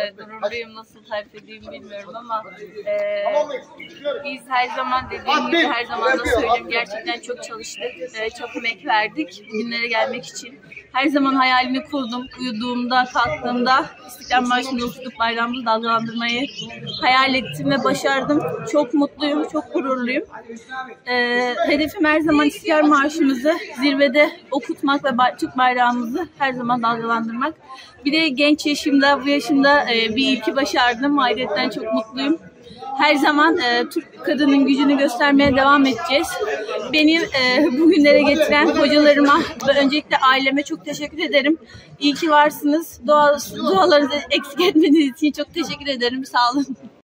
gururluyum, nasıl tarif edeyim bilmiyorum ama biz her zaman dediğim gibi her zaman da söylüyorum gerçekten çok çalıştık, çok emek verdik bugünlere gelmek için. Her zaman hayalini kurdum, uyuduğumda, kalktığımda İstiklal Marşı'nı okuduk, bayramımızı dalgalandırmayı hayal ettim ve başardım. Çok mutluyum, çok gururluyum. Hedefim her zaman İstiklal Marşı'mızı zirvede okutmak ve Türk bayrağımızı her zaman dalgalandırmak. Bir de genç yaşımda, bu yaşımda bir ilki başardım. Ayrıca çok mutluyum. Her zaman Türk kadının gücünü göstermeye devam edeceğiz. Beni bugünlere getiren hocalarıma ve öncelikle aileme çok teşekkür ederim. İyi ki varsınız. Dualarınızı eksik etmediğiniz için çok teşekkür ederim. Sağ olun.